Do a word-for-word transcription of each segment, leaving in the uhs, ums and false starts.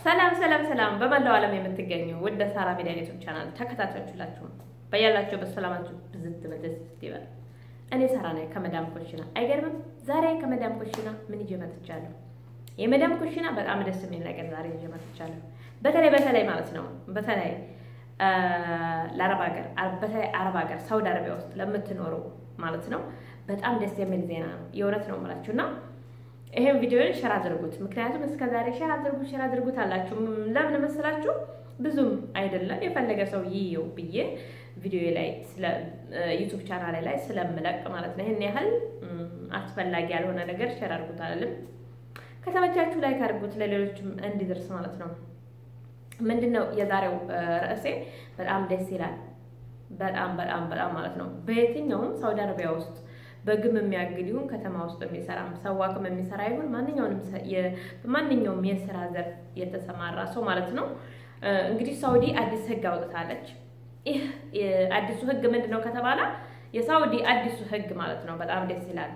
ሰላም ሰላም ሰላም በመላው ዓለም የምትገኙ ወደ ሳራ ሚዲያ ዩቲዩብ ቻናል ተከታታዮቻችሁ በያላችሁ በሰላማችሁ ብዝት በደስት ይበል። እኔ ሳራ ነኝ ከመዳም ኩሽና። አይገርምም? ዛሬ ከመዳም ኩሽና ምን ይዤ መጥቻለሁ? የመዳም ኩሽና በጣም ደስ የሚል ነገር ዛሬ ይዤ መጥቻለሁ። በተለይ በተለይ ማለት ነው በተለይ ለአረብ ሀገር በተለይ አረብ ሀገር ሳውዲ አረቢያ ውስጥ ለምትኖሩ ማለት ነው በጣም ደስ የሚል ዜና ነው። የእውነት ነው የምላችሁና ይሄን ቪዲዮን ሼር አድርጉት። ምክንያቱም እስከ ዛሬ ሼር አድርጉት ሼር አድርጉት አላችሁ። ለምን መሰላችሁ? ብዙም አይደለም የፈለገ ሰው ይየው ብዬ ቪዲዮ ላይ ስለ ዩቲዩብ ቻናል ላይ ስለምለቅ ማለት ነው። ይሄን ያህል አስፈላጊ ያልሆነ ነገር ሼር አድርጉት አይደለም። ከተመቻችሁ ላይክ አድርጉት ለሌሎችም እንዲደርስ ማለት ነው። ምንድነው የዛሬው ርዕሴ? በጣም ደስ ይላል። በጣም በጣም በጣም ማለት ነው በየትኛውም ሳውዲ አረቢያ ውስጥ በግም የሚያግድ ይሁን ከተማ ውስጥ የሚሰራም ሰዋክም የሚሰራ ይሁን ማንኛውንም በማንኛውም የሥራ ዘርፍ የተሰማራ ሰው ማለት ነው እንግዲህ ሳውዲ አዲስ ህግ አውጥታለች። ይህ አዲሱ ህግ ምንድነው ከተባለ የሳውዲ አዲሱ ህግ ማለት ነው በጣም ደስ ይላል።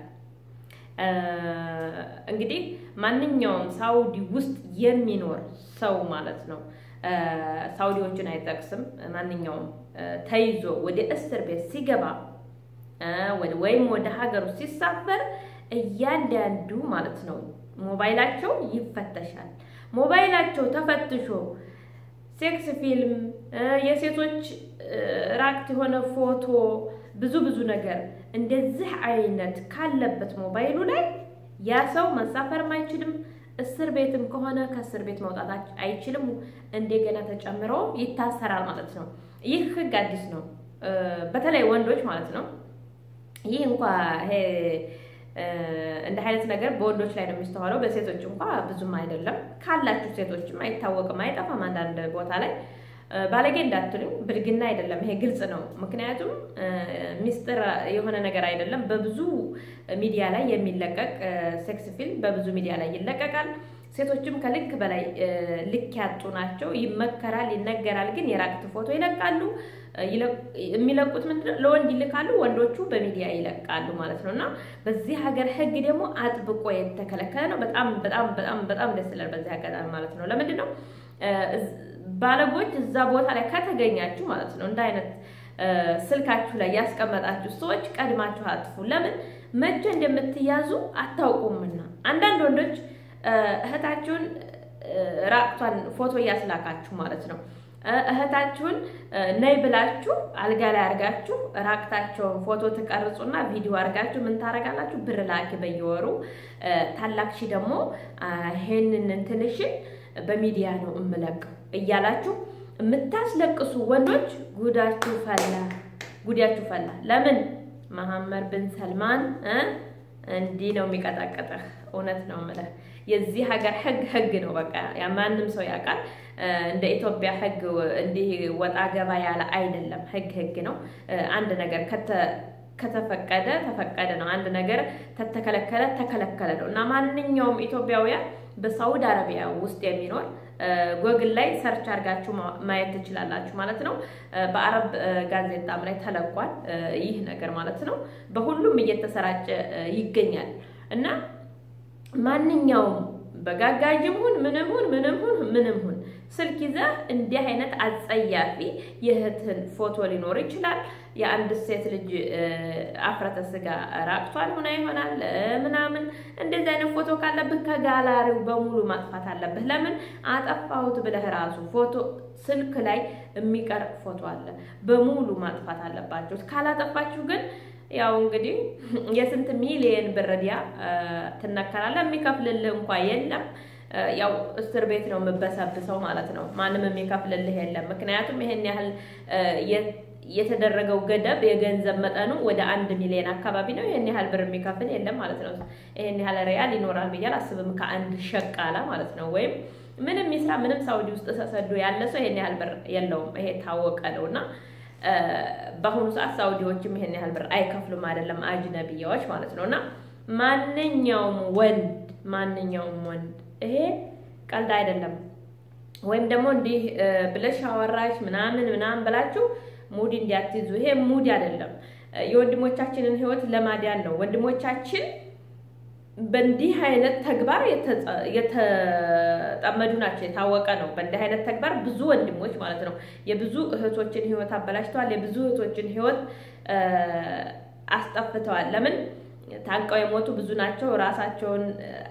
እንግዲህ ማንኛውም ሳውዲ ውስጥ የሚኖር ሰው ማለት ነው ሳውዲዎችን አይጠቅስም። ማንኛውም ተይዞ ወደ እስር ቤት ሲገባ ወደ ወይም ወደ ሀገሩ ሲሳፈር እያንዳንዱ ማለት ነው ሞባይላቸው ይፈተሻል። ሞባይላቸው ተፈትሾ ሴክስ ፊልም፣ የሴቶች ራክት የሆነ ፎቶ፣ ብዙ ብዙ ነገር እንደዚህ አይነት ካለበት ሞባይሉ ላይ ያ ሰው መሳፈርም አይችልም። እስር ቤትም ከሆነ ከእስር ቤት መውጣት አይችልም። እንደገና ተጨምሮ ይታሰራል ማለት ነው። ይህ ህግ አዲስ ነው። በተለይ ወንዶች ማለት ነው ይህ እንኳን ይሄ እንደ አይነት ነገር በወንዶች ላይ ነው የሚስተዋለው። በሴቶች እንኳን ብዙም አይደለም። ካላችሁ ሴቶችም አይታወቅም አይጠፋም። አንዳንድ ቦታ ላይ ባለጌ እንዳትሉኝ ብልግና አይደለም፣ ይሄ ግልጽ ነው። ምክንያቱም ሚስጥር የሆነ ነገር አይደለም። በብዙ ሚዲያ ላይ የሚለቀቅ ሴክስ ፊልም በብዙ ሚዲያ ላይ ይለቀቃል። ሴቶችም ከልክ በላይ ልክ ያጡ ናቸው። ይመከራል፣ ይነገራል፣ ግን የራቅት ፎቶ ይለቃሉ። የሚለቁት ምንድነው ለወንድ ይልካሉ፣ ወንዶቹ በሚዲያ ይለቃሉ ማለት ነውና በዚህ ሀገር ህግ ደግሞ አጥብቆ የተከለከለ ነው። በጣም በጣም በጣም በጣም ደስ ይላል በዚህ አጋጣሚ ማለት ነው። ለምንድን ነው ባለጎች እዛ ቦታ ላይ ከተገኛችሁ ማለት ነው እንደ አይነት ስልካችሁ ላይ ያስቀመጣችሁ ሰዎች ቀድማችሁ አጥፉ። ለምን መቼ እንደምትያዙ አታውቁምና። አንዳንድ ወንዶች እህታችሁን ራቅቷን ፎቶ እያስላካችሁ ማለት ነው እህታችሁን ነይ ብላችሁ አልጋ ላይ አርጋችሁ ራቅታቸውን ፎቶ ተቀርጹና ቪዲዮ አርጋችሁ ምን ታረጋላችሁ? ብር ላኪ በየወሩ ታላክሺ ደግሞ ይሄንን እንትንሽ በሚዲያ ነው እምለቀው እያላችሁ የምታስለቅሱ ወንዶች ጉዳችሁ ፈላ ጉዳችሁ ፈላ። ለምን መሐመድ ብን ሰልማን እንዲ ነው የሚቀጣቀጠህ? እውነት ነው ማለት የዚህ ሀገር ህግ ህግ ነው። በቃ ያማንም ሰው ያውቃል። እንደ ኢትዮጵያ ህግ እንዲህ ወጣ ገባ ያለ አይደለም። ህግ ህግ ነው። አንድ ነገር ከተ ከተፈቀደ ተፈቀደ ነው። አንድ ነገር ተተከለከለ ተከለከለ ነው። እና ማንኛውም ኢትዮጵያውያን በሳውዲ አረቢያ ውስጥ የሚኖር ጎግል ላይ ሰርች አድርጋችሁ ማየት ትችላላችሁ ማለት ነው። በአረብ ጋዜጣም ላይ ተለቋል ይህ ነገር ማለት ነው። በሁሉም እየተሰራጨ ይገኛል። እና ማንኛውም በጋጋጅም ሁን ምንም ሁን ምንም ሁን ምንም ሁን ስልክ ይዘህ እንዲህ አይነት አጸያፊ የእህትን ፎቶ ሊኖር ይችላል። የአንድ ሴት ልጅ አፍረተ ስጋ ራቅቷል ሆነ ይሆናል ምናምን እንደዚህ አይነት ፎቶ ካለብህ ከጋላሪው በሙሉ ማጥፋት አለብህ። ለምን አጠፋሁት ብለህ ራሱ ፎቶ ስልክ ላይ የሚቀር ፎቶ አለ በሙሉ ማጥፋት አለባችሁ። ካላጠፋችሁ ግን ያው እንግዲህ የስንት ሚሊየን ብር ዲያ ትነከራለህ። የሚከፍልልህ እንኳን የለም። ያው እስር ቤት ነው የምበሰብሰው ማለት ነው። ማንም የሚከፍልልህ የለም። ምክንያቱም ይሄን ያህል የተደረገው ገደብ የገንዘብ መጠኑ ወደ አንድ ሚሊዮን አካባቢ ነው። ይሄን ያህል ብር የሚከፍል የለም ማለት ነው። ይሄን ያህል ሪያል ይኖራል ብዬ አላስብም ከአንድ ሸቃላ ማለት ነው። ወይም ምንም ይስራ ምንም ሳውዲ ውስጥ ተሰዶ ያለ ሰው ይሄን ያህል ብር የለውም። ይሄ ታወቀ ነውና በአሁኑ ሰዓት ሳውዲዎችም ይሄን ያህል ብር አይከፍሉም አይደለም አጅነቢያዎች ማለት ነውና ማንኛውም ወንድ ማንኛውም ወንድ ይሄ ቀልድ አይደለም። ወይም ደግሞ እንዲህ ብለሽ አወራሽ ምናምን ምናምን ብላችሁ ሙድ እንዲያትይዙ። ይሄ ሙድ አይደለም። የወንድሞቻችንን ህይወት ለማዳን ነው። ወንድሞቻችን በእንዲህ አይነት ተግባር የተጠመዱ ናቸው የታወቀ ነው በእንዲህ አይነት ተግባር ብዙ ወንድሞች ማለት ነው የብዙ እህቶችን ህይወት አበላሽተዋል የብዙ እህቶችን ህይወት አስጠፍተዋል ለምን ታንቀው የሞቱ ብዙ ናቸው ራሳቸውን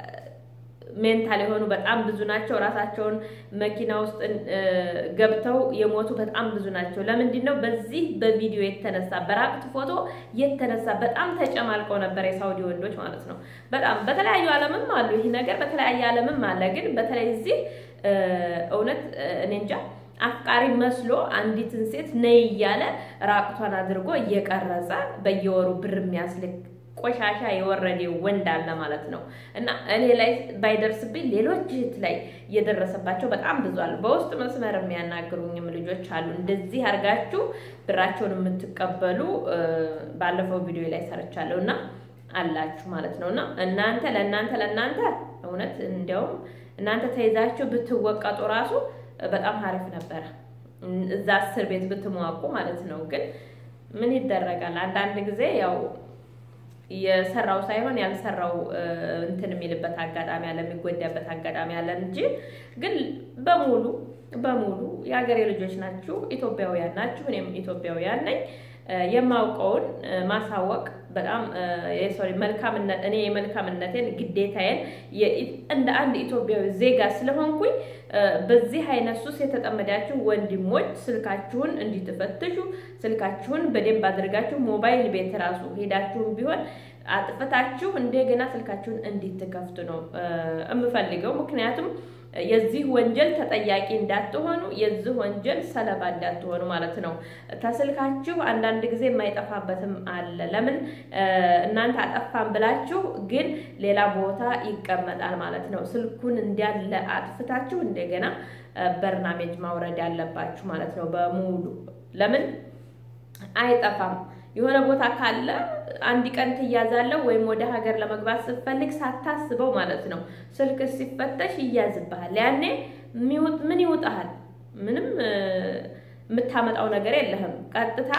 ሜንታል የሆኑ በጣም ብዙ ናቸው ራሳቸውን መኪና ውስጥ ገብተው የሞቱ በጣም ብዙ ናቸው ለምንድን ነው በዚህ በቪዲዮ የተነሳ በራቅት ፎቶ የተነሳ በጣም ተጨማልቀው ነበር የሳውዲ ወንዶች ማለት ነው በጣም በተለያዩ ዓለምም አሉ ይሄ ነገር በተለያየ ዓለምም አለ ግን በተለይ እዚህ እውነት እኔ እንጃ አፍቃሪ መስሎ አንዲትን ሴት ነይ ያለ ራቅቷን አድርጎ እየቀረጸ በየወሩ ብር የሚያስልክ ቆሻሻ የወረደ ወንድ አለ ማለት ነው እና እኔ ላይ ባይደርስብኝ ሌሎች እህት ላይ እየደረሰባቸው በጣም ብዙ አሉ በውስጥ መስመር የሚያናግሩኝም ልጆች አሉ እንደዚህ አርጋችሁ ብራቸውን የምትቀበሉ ባለፈው ቪዲዮ ላይ ሰርቻለሁና አላችሁ ማለት ነውና እናንተ ለእናንተ ለእናንተ እውነት እንደውም እናንተ ተይዛችሁ ብትወቀጡ ራሱ በጣም አሪፍ ነበር እዛ እስር ቤት ብትሟቁ ማለት ነው ግን ምን ይደረጋል አንዳንድ ጊዜ ያው የሰራው ሳይሆን ያልሰራው እንትን የሚልበት አጋጣሚ አለ የሚጎዳበት አጋጣሚ አለ እንጂ ግን በሙሉ በሙሉ የሀገሬ ልጆች ናችሁ ኢትዮጵያውያን ናችሁ እኔም ኢትዮጵያውያን ነኝ የማውቀውን ማሳወቅ በጣም የሶሪ መልካምነት እኔ የመልካምነቴን ግዴታዬን እንደ አንድ ኢትዮጵያዊ ዜጋ ስለሆንኩኝ በዚህ አይነት ሱስ የተጠመዳችሁ ወንድሞች ስልካችሁን እንዲተፈትሹ ስልካችሁን በደንብ አድርጋችሁ ሞባይል ቤት ራሱ ሄዳችሁም ቢሆን አጥፍታችሁ እንደገና ስልካችሁን እንዲትከፍቱ ነው እምፈልገው ምክንያቱም የዚህ ወንጀል ተጠያቂ እንዳትሆኑ የዚህ ወንጀል ሰለባ እንዳትሆኑ ማለት ነው ተስልካችሁ አንዳንድ ጊዜ የማይጠፋበትም አለ ለምን እናንተ አጠፋን ብላችሁ ግን ሌላ ቦታ ይቀመጣል ማለት ነው ስልኩን እንዲያለ አጥፍታችሁ እንደገና በርናሜጅ ማውረድ ያለባችሁ ማለት ነው በሙሉ ለምን አይጠፋም የሆነ ቦታ ካለ አንድ ቀን ትያዛለው ወይም ወደ ሀገር ለመግባት ስትፈልግ ሳታስበው ማለት ነው ስልክ ሲፈተሽ ይያዝብሃል ያኔ ምን ይውጣሃል ምንም የምታመጣው ነገር የለህም ቀጥታ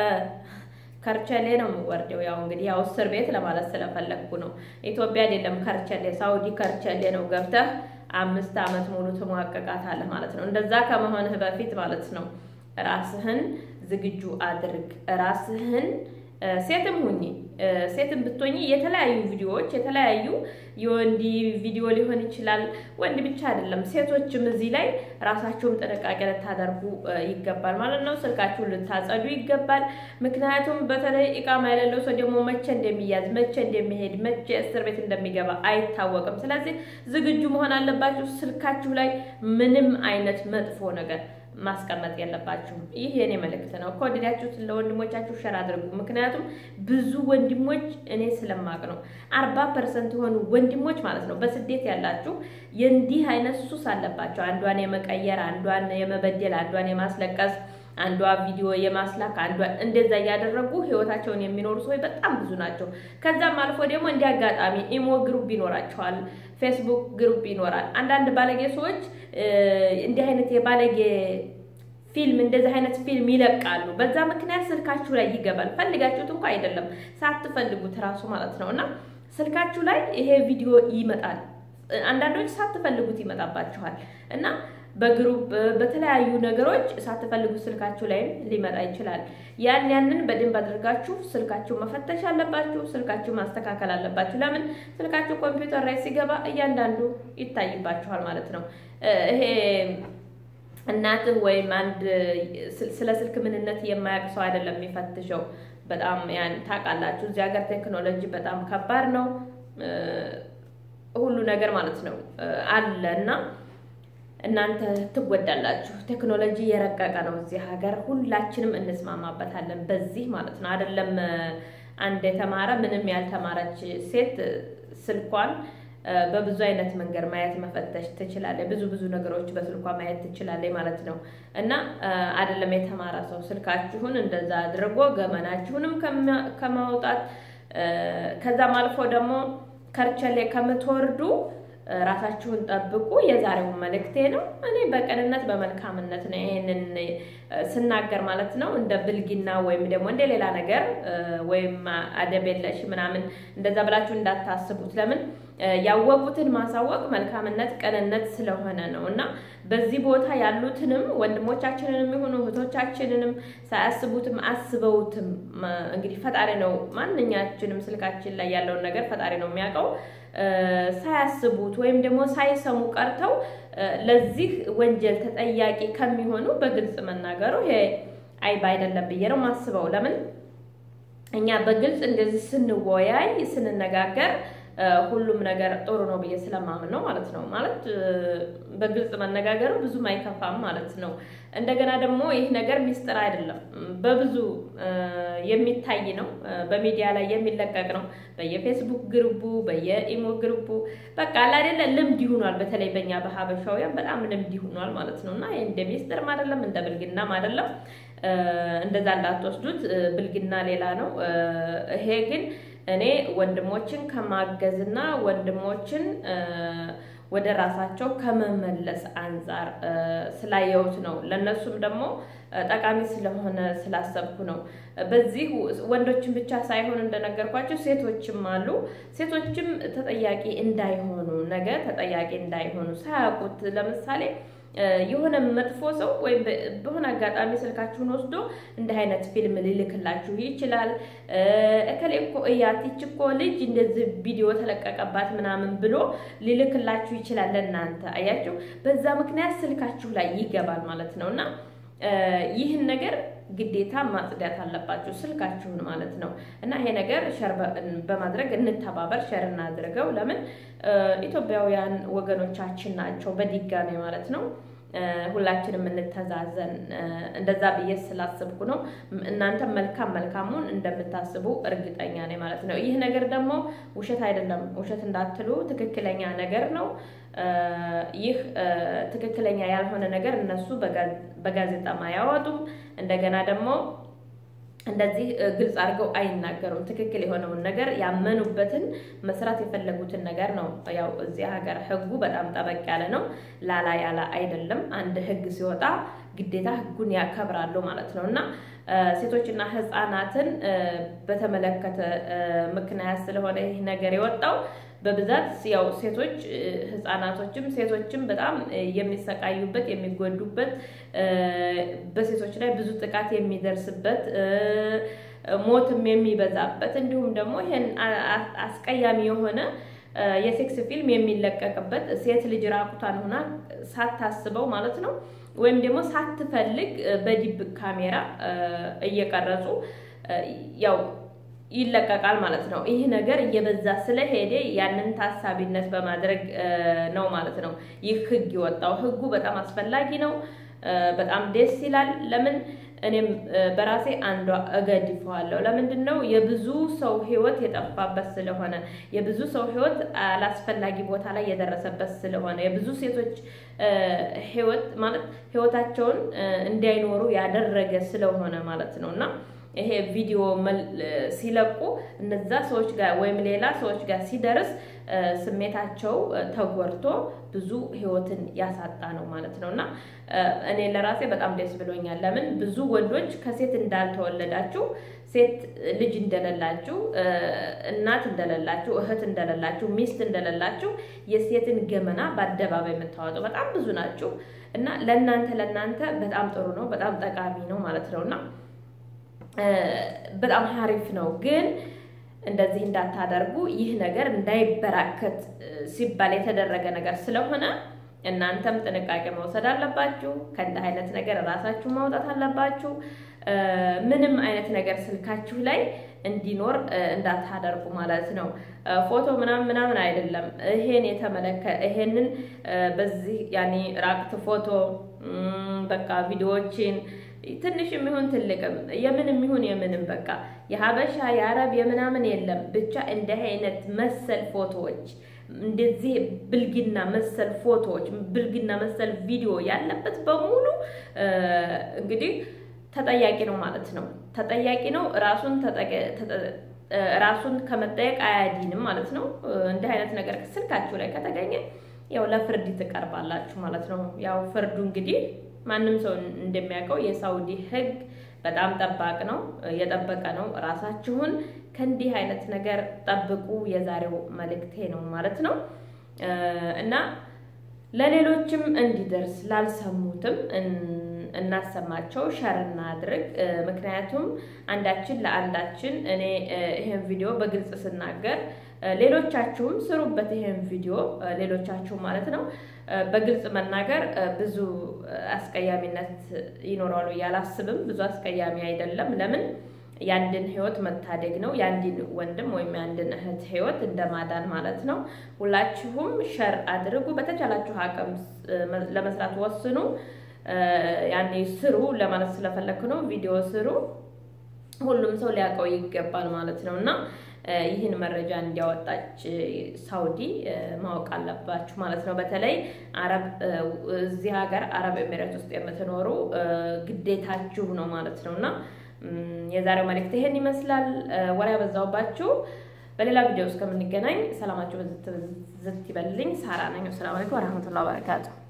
ከርቸሌ ነው ወርደው ያው እንግዲህ ያው እስር ቤት ለማለት ስለፈለኩ ነው ኢትዮጵያ አይደለም ከርቸሌ ሳውዲ ከርቸሌ ነው ገብተህ አምስት አመት ሙሉ ተሟቀቃታለህ ማለት ነው እንደዛ ከመሆንህ በፊት ማለት ነው ራስህን ዝግጁ አድርግ ራስህን ሴትም ሁኚ ሴትም ብትሆኚ የተለያዩ ቪዲዮዎች የተለያዩ የወንዲ ቪዲዮ ሊሆን ይችላል ወንድ ብቻ አይደለም ሴቶችም እዚህ ላይ ራሳቸውን ጥንቃቄ ልታደርጉ ይገባል ማለት ነው ስልካችሁን ልታጸዱ ይገባል ምክንያቱም በተለይ ኢቃማ ያለው ሰው ደግሞ መቼ እንደሚያዝ መቼ እንደሚሄድ መቼ እስር ቤት እንደሚገባ አይታወቅም ስለዚህ ዝግጁ መሆን አለባችሁ ስልካችሁ ላይ ምንም አይነት መጥፎ ነገር ማስቀመጥ ያለባችሁ ይሄ የኔ መልእክት ነው ኮዲያችሁት ለወንድሞቻችሁ ሸር አድርጉ ምክንያቱም ብዙ ወንድሞች እኔ ስለማቅ ነው አርባ ፐርሰንት ሆኑ ወንድሞች ማለት ነው በስደት ያላችሁ የእንዲህ አይነት ሱስ አለባችሁ አንዷን የመቀየር አንዷን የመበደል አንዷን የማስለቀስ አንዷ ቪዲዮ የማስላክ አንዷ እንደዛ ያደረጉ ህይወታቸውን የሚኖሩ ሰዎች በጣም ብዙ ናቸው ከዛም አልፎ ደግሞ እንዲያጋጣሚ ኢሞ ግሩፕ ይኖራቸዋል ፌስቡክ ግሩፕ ይኖራል አንዳንድ ባለጌ ሰዎች እንዲህ አይነት የባለጌ ፊልም እንደዚህ አይነት ፊልም ይለቃሉ በዛ ምክንያት ስልካችሁ ላይ ይገባል ፈልጋችሁት እንኳን አይደለም ሳትፈልጉት ራሱ ማለት ነውና ስልካችሁ ላይ ይሄ ቪዲዮ ይመጣል አንዳንዶች ሳትፈልጉት ይመጣባችኋል እና በግሩፕ በተለያዩ ነገሮች ሳትፈልጉ ስልካችሁ ላይ ሊመጣ ይችላል ያን ያንን በደንብ አድርጋችሁ ስልካችሁ መፈተሽ አለባችሁ ስልካችሁ ማስተካከል አለባችሁ ለምን ስልካችሁ ኮምፒውተር ላይ ሲገባ እያንዳንዱ ይታይባችኋል ማለት ነው ይሄ እናት ወይም አንድ ስለ ስልክ ምንነት የማያውቅ ሰው አይደለም የሚፈትሸው በጣም ያን ታውቃላችሁ እዚህ ሀገር ቴክኖሎጂ በጣም ከባድ ነው ሁሉ ነገር ማለት ነው አለና እናንተ ትወዳላችሁ ቴክኖሎጂ የረቀቀ ነው እዚህ ሀገር ሁላችንም እንስማማበታለን በዚህ ማለት ነው አይደለም አንድ የተማረ ምንም ያልተማረች ሴት ስልኳን በብዙ አይነት መንገድ ማየት መፈተሽ ትችላለች ብዙ ብዙ ነገሮች በስልኳ ማየት ትችላለች ማለት ነው እና አይደለም የተማረ ሰው ስልካችሁን እንደዛ አድርጎ ገመናችሁንም ከማውጣት ከዛም አልፎ ደግሞ ከርቸሌ ከምትወርዱ ራሳችሁን ጠብቁ የዛሬው መልእክቴ ነው እኔ በቀንነት በመልካምነት ነው ይሄንን ስናገር ማለት ነው እንደ ብልግና ወይም ደግሞ እንደ ሌላ ነገር ወይም አደበለሽ ምናምን እንደዛ ብላችሁ እንዳታስቡት ለምን ያወቁትን ማሳወቅ መልካምነት ቀንነት ስለሆነ ነውና በዚህ ቦታ ያሉትንም ወንድሞቻችንንም ይሁኑ እህቶቻችንንም ሳያስቡትም አስበውትም እንግዲህ ፈጣሪ ነው ማንኛችንም ስልካችን ላይ ያለው ነገር ፈጣሪ ነው የሚያውቀው ሳያስቡት ወይም ደግሞ ሳይሰሙ ቀርተው ለዚህ ወንጀል ተጠያቂ ከሚሆኑ በግልጽ መናገሩ ይሄ አይባ አይደለም ብዬ ነው ማስበው ለምን እኛ በግልጽ እንደዚህ ስንወያይ ስንነጋገር ሁሉም ነገር ጥሩ ነው ብዬ ስለማምን ነው ማለት ነው ማለት በግልጽ መነጋገሩ ብዙ ማይከፋም ማለት ነው እንደገና ደግሞ ይሄ ነገር ሚስጥር አይደለም በብዙ የሚታይ ነው በሚዲያ ላይ የሚለቀቅ ነው በየፌስቡክ ግሩፑ በየኢሞ ግሩፑ በቃ አይደለ ልምድ ይሆናል በተለይ በእኛ በሐበሻውያን በጣም ልምድ ይሆናል ማለት ነውና ይሄ እንደ ሚስጥር አይደለም እንደ ብልግና አይደለም እንደዛ እንዳትወስዱት ብልግና ሌላ ነው ይሄ ግን እኔ ወንድሞችን ከማገዝና ወንድሞችን ወደ ራሳቸው ከመመለስ አንፃር ስላየውት ነው ለነሱም ደግሞ ጠቃሚ ስለሆነ ስላሰብኩ ነው በዚህ ወንዶችን ብቻ ሳይሆን እንደነገርኳችሁ ሴቶችም አሉ ሴቶችም ተጠያቂ እንዳይሆኑ ነገ ተጠያቂ እንዳይሆኑ ሳያውቁት ለምሳሌ የሆነ መጥፎ ሰው ወይ በሆነ አጋጣሚ ስልካችሁን ወስዶ እንደ አይነት ፊልም ሊልክላችሁ ይችላል እከሌኮ እያትችኮ ልጅ እንደዚህ ቪዲዮ ተለቀቀባት ምናምን ብሎ ሊልክላችሁ ይችላል ለእናንተ አያችሁ በዛ ምክንያት ስልካችሁ ላይ ይገባል ማለት ነውና ይህን ነገር ግዴታ ማጽዳት አለባችሁ ስልካችሁን ማለት ነው እና ይሄ ነገር ሸር በማድረግ እንተባበር ሸር እናድርገው ለምን ኢትዮጵያውያን ወገኖቻችን ናቸው በዲጋሜ ማለት ነው ሁላችንም እንተዛዘን እንደዛ በየስ ስላስብኩ ነው እናንተ መልካም መልካሙን እንደምታስቡ እርግጠኛ ነኝ ማለት ነው ይሄ ነገር ደግሞ ውሸት አይደለም ውሸት እንዳትሉ ትክክለኛ ነገር ነው ይህ ትክክለኛ ያልሆነ ነገር እነሱ በጋዜጣ ማያወጡም እንደገና ደግሞ እንደዚህ ግልጽ አድርገው አይናገሩም ትክክል የሆነው ነገር ያመኑበትን መስራት የፈለጉትን ነገር ነው ያው እዚህ ሀገር ህጉ በጣም ጠበቅ ያለ ነው ላላ ያላ አይደለም አንድ ህግ ሲወጣ ግዴታ ህጉን ያከብራሉ ማለት ነውና ሴቶችና ህፃናትን በተመለከተ ምክንያት ስለሆነ ይሄ ነገር የወጣው በብዛት ያው ሴቶች ህፃናቶችም ሴቶችም በጣም የሚሰቃዩበት የሚጎዱበት በሴቶች ላይ ብዙ ጥቃት የሚደርስበት ሞትም የሚበዛበት እንዲሁም ደግሞ ይሄን አስቀያሚ የሆነ የሴክስ ፊልም የሚለቀቅበት ሴት ልጅ ራቁቷን ሆና ሳታስበው ማለት ነው ወይም ደግሞ ሳትፈልግ በዲብ ካሜራ እየቀረጹ ያው ይለቀቃል ማለት ነው ይሄ ነገር እየበዛ ስለሄደ ያንን ታሳቢነት በማድረግ ነው ማለት ነው ይህ ህግ ይወጣው ህጉ በጣም አስፈላጊ ነው በጣም ደስ ይላል ለምን እኔም በራሴ አንዷ እገድፈዋለሁ ለምንድነው የብዙ ሰው ህይወት የጠፋበት ስለሆነ የብዙ ሰው ህይወት አላስፈላጊ ቦታ ላይ የደረሰበት ስለሆነ የብዙ ሴቶች ህይወት ማለት ህይወታቸውን እንዳይኖሩ ያደረገ ስለሆነ ማለት ነውና ይሄ ቪዲዮ ሲለቁ እነዛ ሰዎች ጋር ወይም ሌላ ሰዎች ጋር ሲደርስ ስሜታቸው ተጎርቶ ብዙ ህይወትን ያሳጣ ነው ማለት ነውና እኔ ለራሴ በጣም ደስ ብሎኛል ለምን ብዙ ወንዶች ከሴት እንዳልተወለዳችሁ ሴት ልጅ እንደሌላችሁ እናት እንደሌላችሁ እህት እንደሌላችሁ ሚስት እንደሌላችሁ የሴትን ገመና በአደባባይ የምታወጡ በጣም ብዙ ናችሁ እና ለእናንተ ለእናንተ በጣም ጥሩ ነው በጣም ጠቃሚ ነው ማለት ነውና በጣም ሀሪፍ ነው ግን እንደዚህ እንዳታደርጉ ይህ ነገር እንዳይበራከት ሲባል የተደረገ ነገር ስለሆነ እናንተም ጥንቃቄ መውሰድ አለባችሁ ከእንደ አይነት ነገር ራሳችሁ ማውጣት አለባችሁ ምንም አይነት ነገር ስልካችሁ ላይ እንዲኖር እንዳታደርጉ ማለት ነው ፎቶ ምናምን ምናምን አይደለም ይሄን የተመለከ ይሄንን በዚህ ያኒ ራቅት ፎቶ በቃ ቪዲዮዎችን ትንሽም ይሁን ትልቅም የምንም ይሁን የምንም በቃ የሐበሻ የአረብ የምናምን የለም ብቻ እንደ አይነት መሰል ፎቶዎች እንደዚህ ብልግና መሰል ፎቶዎች ብልግና መሰል ቪዲዮ ያለበት በሙሉ እንግዲህ ተጠያቂ ነው ማለት ነው ተጠያቂ ነው ራሱን ራሱን ከመጠየቅ አያዲንም ማለት ነው እንደ አይነት ነገር ስልካችሁ ላይ ከተገኘ ያው ለፍርድ ትቀርባላችሁ ማለት ነው ያው ፍርዱ እንግዲህ ማንንም ሰው እንደሚያውቀው የሳውዲ ህግ በጣም ጠባቅ ነው የጠበቀ ነው ራሳችሁን ከእንዲህ አይነት ነገር ጠብቁ የዛሬው መልእክቴ ነው ማለት ነው እና ለሌሎችም እንዲደርስ ላልሰሙትም እናሰማቸው ሸር እናድርግ ምክንያቱም አንዳችን ለአንዳችን እኔ ይሄን ቪዲዮ በግልጽ ስናገር ሌሎቻችሁም ስሩበት ይሄን ቪዲዮ ሌሎቻችሁ ማለት ነው በግልጽ መናገር ብዙ አስቀያሚነት ይኖራሉ ያላስብም ብዙ አስቀያሚ አይደለም ለምን ያንድን ህይወት መታደግ ነው ያንድን ወንድም ወይም ያንድን እህት ህይወት እንደማዳን ማለት ነው ሁላችሁም ሸር አድርጉ በተቻላችሁ አቅም ለመስራት ወስኑ ያኔ ስሩ ለማለት ስለፈለኩ ነው ቪዲዮ ስሩ ሁሉም ሰው ሊያውቀው ይገባል ማለት ነውና ይህን መረጃ እንዲያወጣች ሳውዲ ማወቅ አለባችሁ ማለት ነው በተለይ አረብ እዚህ ሀገር አረብ ኤሚሬት ውስጥ የምትኖሩ ግዴታችሁ ነው ማለት ነውና የዛሬው መልእክት ይሄን ይመስላል ወሬ ያበዛውባችሁ በሌላ ቪዲዮ እስከምንገናኝ ሰላማችሁ በዝት ይበልልኝ ሳራ ነኝ ሰላም አለይኩም ወራህመቱላሂ ወበረካቱ